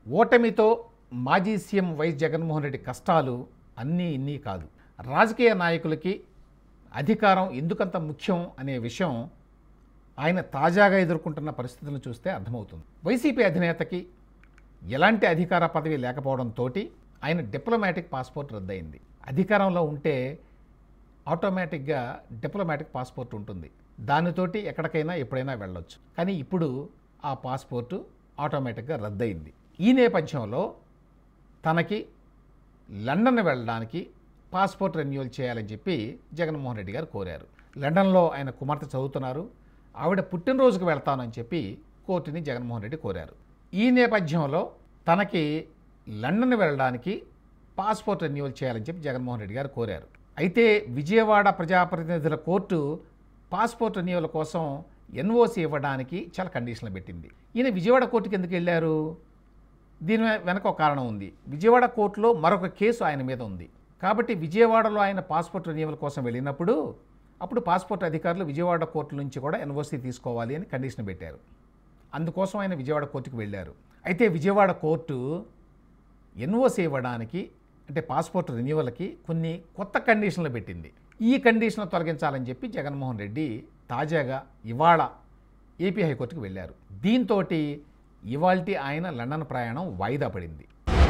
ఓటమితో మాజీ CM YS Jaganmohan Reddy కష్టాలు అన్నీ ఇన్ని కాదు. రాజకీయ నాయకులకి అధికారం ఎందుకంత ముఖ్యం అనే విషయం ఆయన తాజాగా ఎదుర్కొంటున్న పరిస్థితులను చూస్తే అర్థమవుతుంది. వైసీపీ అధినేతకి ఎలాంటి అధికార పదవి లేకపోవడంతో ఆయన డిప్లొమాటిక్ పాస్పోర్ట్ రద్దయింది. అధికారంలో ఉంటే ఆటోమేటిక్గా డిప్లొమాటిక్ పాస్పోర్ట్ ఉంటుంది, దానితోటి ఎక్కడికైనా ఎప్పుడైనా వెళ్ళొచ్చు. కానీ ఇప్పుడు ఆ పాస్పోర్టు ఆటోమేటిక్గా రద్దయింది. ఈ నేపథ్యంలో తనకి లండన్ వెళ్ళడానికి పాస్పోర్ట్ రెన్యూవల్ చేయాలని చెప్పి జగన్మోహన్ రెడ్డి గారు కోరారు. లండన్లో ఆయన కుమార్తె చదువుతున్నారు, ఆవిడ పుట్టినరోజుకు వెళ్తానని చెప్పి కోర్టుని జగన్మోహన్ రెడ్డి కోరారు. ఈ నేపథ్యంలో తనకి లండన్ వెళ్ళడానికి పాస్పోర్ట్ రెన్యూవల్ చేయాలని చెప్పి జగన్మోహన్ రెడ్డి గారు కోరారు. అయితే విజయవాడ ప్రజాప్రతినిధుల కోర్టు పాస్పోర్ట్ రెన్యూవల్ కోసం ఎన్ఓసి ఇవ్వడానికి చాలా కండిషన్లు పెట్టింది. ఈయన విజయవాడ కోర్టుకి ఎందుకు వెళ్ళారు? దీని వెనక ఒక కారణం ఉంది. విజయవాడ కోర్టులో మరొక కేసు ఆయన మీద ఉంది. కాబట్టి విజయవాడలో ఆయన పాస్పోర్ట్ రెన్యూవల్ కోసం వెళ్ళినప్పుడు అప్పుడు పాస్పోర్ట్ అధికారులు విజయవాడ కోర్టు నుంచి కూడా ఎన్ఓసి తీసుకోవాలి అని కండిషన్ పెట్టారు. అందుకోసం ఆయన విజయవాడ కోర్టుకు వెళ్ళారు. అయితే విజయవాడ కోర్టు ఎన్ఓసి ఇవ్వడానికి అంటే పాస్పోర్ట్ రెన్యూవల్కి కొన్ని కొత్త కండిషన్లు పెట్టింది. ఈ కండిషన్లు తొలగించాలని చెప్పి జగన్మోహన్ రెడ్డి తాజాగా ఇవాళ ఏపీ హైకోర్టుకు వెళ్ళారు. దీంతో ఇవాల్టి ఆయన లండన్ ప్రయాణం వాయిదా పడింది.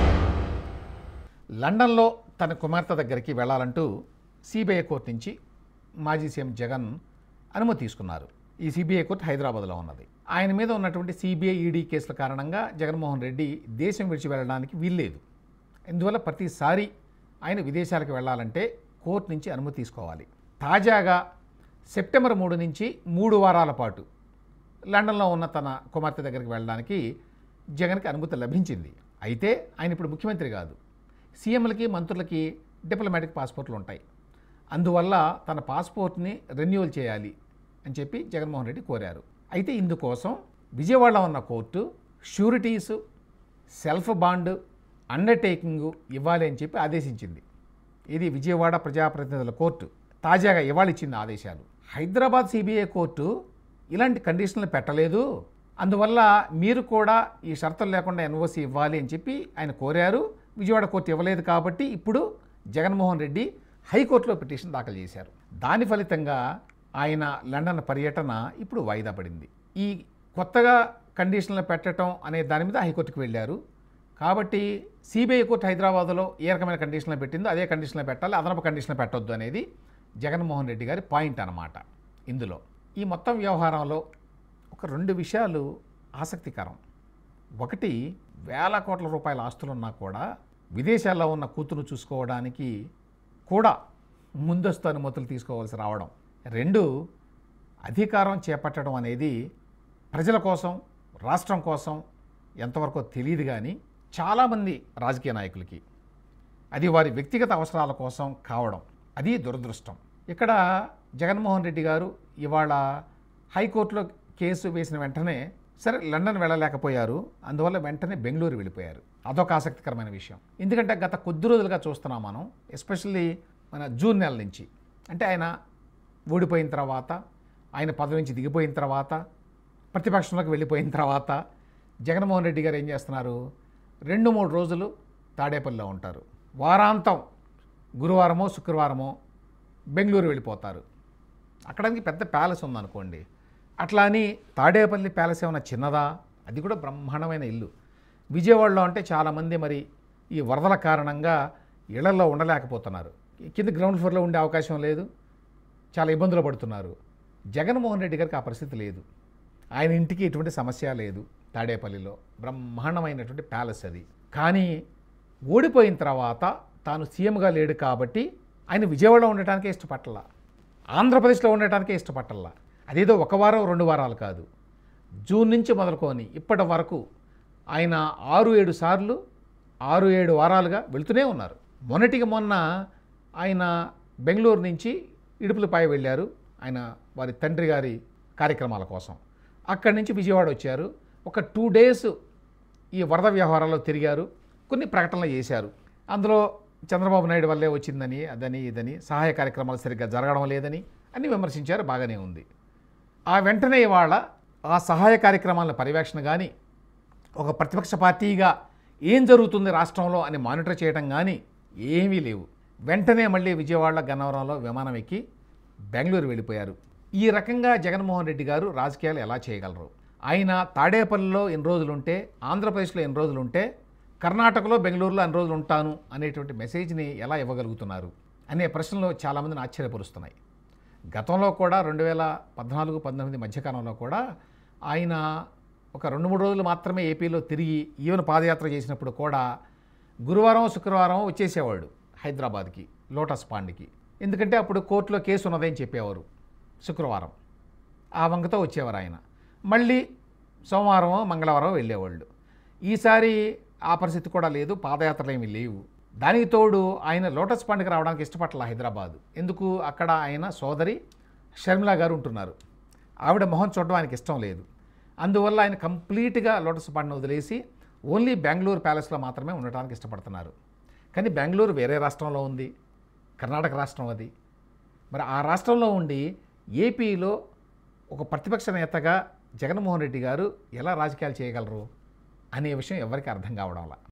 లండన్లో తన కుమార్తె దగ్గరికి వెళ్ళాలంటూ సిబిఐ కోర్టు నుంచి మాజీ సీఎం జగన్ అనుమతి తీసుకున్నారు. ఈ సిబిఐ కోర్టు హైదరాబాద్లో ఉన్నది. ఆయన మీద ఉన్నటువంటి సిబిఐ ఈడీ కేసుల కారణంగా జగన్మోహన్ రెడ్డి దేశం విడిచి వెళ్ళడానికి వీల్లేదు. ఇందువల్ల ప్రతిసారి ఆయన విదేశాలకు వెళ్ళాలంటే కోర్టు నుంచి అనుమతి తీసుకోవాలి. తాజాగా సెప్టెంబర్ 3 నుంచి 3 వారాల పాటు లండన్లో ఉన్న తన కుమార్తె దగ్గరికి వెళ్ళడానికి జగన్కి అనుమతి లభించింది. అయితే ఆయన ఇప్పుడు ముఖ్యమంత్రి కాదు. సీఎంలకి మంత్రులకి డిప్లొమాటిక్ పాస్పోర్ట్లు ఉంటాయి. అందువల్ల తన పాస్పోర్ట్ని రెన్యూవల్ చేయాలి అని చెప్పి జగన్మోహన్ రెడ్డి కోరారు. అయితే ఇందుకోసం విజయవాడలో ఉన్న court sureties, self bond, undertaking ఇవ్వాలి అని చెప్పి ఆదేశించింది. ఇది విజయవాడ ప్రజాప్రతినిధుల కోర్టు తాజాగా ఇవాళ ఇచ్చింది ఆదేశాలు. హైదరాబాద్ సిబిఐ కోర్టు ఇలాంటి కండిషన్లు పెట్టలేదు, అందువల్ల మీరు కూడా ఈ షరతులు లేకుండా ఎన్ఓసి ఇవ్వాలి అని చెప్పి ఆయన కోరారు. విజయవాడ కోర్టు ఇవ్వలేదు కాబట్టి ఇప్పుడు జగన్మోహన్ రెడ్డి హైకోర్టులో పిటిషన్ దాఖలు చేశారు. దాని ఫలితంగా ఆయన లండన్ పర్యటన ఇప్పుడు వాయిదా పడింది. ఈ కొత్తగా కండిషన్లు పెట్టడం అనే దాని మీద హైకోర్టుకు వెళ్ళారు. కాబట్టి సిబిఐ కోర్టు హైదరాబాద్లో ఏ రకమైన కండిషన్లు పెట్టిందో అదే కండిషన్లు పెట్టాలి, అదనపు కండిషన్లు పెట్టొద్దు అనేది జగన్మోహన్ రెడ్డి గారి పాయింట్ అన్నమాట. ఇందులో ఈ మొత్తం వ్యవహారంలో ఒక 2 విషయాలు ఆసక్తికరం. ఒకటి, వేల కోట్ల రూపాయల ఆస్తులున్నా కూడా విదేశాల్లో ఉన్న కూతురు చూసుకోవడానికి కూడా ముందస్తు అనుమతులు తీసుకోవాల్సి రావడం. 2, అధికారం చేపట్టడం అనేది ప్రజల కోసం, రాష్ట్రం కోసం ఎంతవరకు తెలియదు కానీ చాలామంది రాజకీయ నాయకులకి అది వారి వ్యక్తిగత అవసరాల కోసం కావడం, అది దురదృష్టం. ఇక్కడ జగన్మోహన్ రెడ్డి గారు ఇవాళ హైకోర్టులో కేసు వేసిన వెంటనే సరే లండన్ వెళ్ళలేకపోయారు, అందువల్ల వెంటనే బెంగళూరు వెళ్ళిపోయారు. అదొక ఆసక్తికరమైన విషయం. ఎందుకంటే గత కొద్ది రోజులుగా చూస్తున్నాం మనం, ఎస్పెషల్లీ మన జూన్ నెల నుంచి, అంటే ఆయన ఓడిపోయిన తర్వాత, ఆయన పదవి నుంచి దిగిపోయిన తర్వాత, ప్రతిపక్షంలోకి వెళ్ళిపోయిన తర్వాత జగన్మోహన్ రెడ్డి గారు ఏం చేస్తున్నారు, 2-3 రోజులు తాడేపల్లిలో ఉంటారు, వారాంతం గురువారమో శుక్రవారమో బెంగళూరు వెళ్ళిపోతారు. అక్కడానికి పెద్ద ప్యాలెస్ ఉందనుకోండి. అట్లా అని తాడేపల్లి ప్యాలెస్ ఏమైనా చిన్నదా? అది కూడా బ్రహ్మాండమైన ఇల్లు. విజయవాడలో అంటే చాలామంది మరి ఈ వరదల కారణంగా ఇళ్లలో ఉండలేకపోతున్నారు, కింద గ్రౌండ్ ఫ్లోర్లో ఉండే అవకాశం లేదు, చాలా ఇబ్బందులు పడుతున్నారు. జగన్మోహన్ రెడ్డి గారికి ఆ పరిస్థితి లేదు. ఆయన ఇంటికి ఎటువంటి సమస్య లేదు. తాడేపల్లిలో బ్రహ్మాండమైనటువంటి ప్యాలెస్ అది. కానీ ఓడిపోయిన తర్వాత తాను సీఎంగా లేడు కాబట్టి ఆయన విజయవాడలో ఉండటానికే ఇష్టపట్టలా, ఆంధ్రప్రదేశ్లో ఉండటానికే ఇష్టపట్టల్లా. అదేదో 1 వారం 2 వారాలు కాదు, జూన్ నుంచి మొదలుకొని ఇప్పటి వరకు ఆయన 6-7 సార్లు 6-7 వారాలుగా వెళుతూనే ఉన్నారు. మొన్నటికి మొన్న ఆయన బెంగళూరు నుంచి ఇడుపులపాయ వెళ్ళారు ఆయన వారి తండ్రి గారి కార్యక్రమాల కోసం. అక్కడి నుంచి విజయవాడ వచ్చారు. ఒక 2 డేస్ ఈ వరద వ్యవహారాల్లో తిరిగారు, కొన్ని ప్రకటనలు చేశారు. అందులో చంద్రబాబు నాయుడు వల్లే వచ్చిందని, అదని ఇదని, సహాయ కార్యక్రమాలు సరిగ్గా జరగడం లేదని అన్ని విమర్శించారు. బాగానే ఉంది. ఆ వెంటనే ఇవాళ ఆ సహాయ కార్యక్రమాల పర్యవేక్షణ కానీ, ఒక ప్రతిపక్ష పార్టీగా ఏం జరుగుతుంది రాష్ట్రంలో అని మానిటర్ చేయడం కానీ ఏమీ లేవు. వెంటనే మళ్ళీ విజయవాడ గన్నవరంలో విమానం ఎక్కి బెంగళూరు వెళ్ళిపోయారు. ఈ రకంగా జగన్మోహన్ రెడ్డి గారు రాజకీయాలు ఎలా చేయగలరు? ఆయన తాడేపల్లిలో ఎన్ని రోజులుంటే, ఆంధ్రప్రదేశ్లో ఎన్ని రోజులుంటే, కర్ణాటకలో బెంగళూరులో అన్ని రోజులు ఉంటాను అనేటువంటి మెసేజ్ని ఎలా ఇవ్వగలుగుతున్నారు అనే ప్రశ్నలు చాలామందిని ఆశ్చర్యపరుస్తున్నాయి. గతంలో కూడా 2014-19 మధ్యకాలంలో కూడా ఆయన ఒక 2-3 రోజులు మాత్రమే ఏపీలో తిరిగి ఈవెన్ పాదయాత్ర చేసినప్పుడు కూడా గురువారం శుక్రవారం వచ్చేసేవాడు హైదరాబాద్కి, లోటస్ పాండ్కి. ఎందుకంటే అప్పుడు కోర్టులో కేసు ఉన్నదని చెప్పేవారు. శుక్రవారం ఆ వంకతో వచ్చేవారు ఆయన. మళ్ళీ సోమవారం మంగళవారం వెళ్ళేవాళ్ళు. ఈసారి ఆ పరిస్థితి కూడా లేదు, పాదయాత్రలు ఏమీ లేవు. దానికి తోడు ఆయన లోటస్ పాండ్కి రావడానికి ఇష్టపడాల హైదరాబాద్. ఎందుకు? అక్కడ ఆయన సోదరి షర్మిల గారు ఉంటున్నారు. ఆవిడ మొహం చూడడం ఆయనకి ఇష్టం లేదు. అందువల్ల ఆయన కంప్లీట్గా లోటస్ పాండ్ని వదిలేసి ఓన్లీ బెంగళూరు ప్యాలెస్లో మాత్రమే ఉండటానికి ఇష్టపడుతున్నారు. కానీ బెంగళూరు వేరే రాష్ట్రంలో ఉంది, కర్ణాటక రాష్ట్రం అది. మరి ఆ రాష్ట్రంలో ఉండి ఏపీలో ఒక ప్రతిపక్ష నేతగా జగన్మోహన్ రెడ్డి గారు ఎలా రాజకీయాలు చేయగలరు అనే విషయం ఎవరికి అర్థం కావడంలా.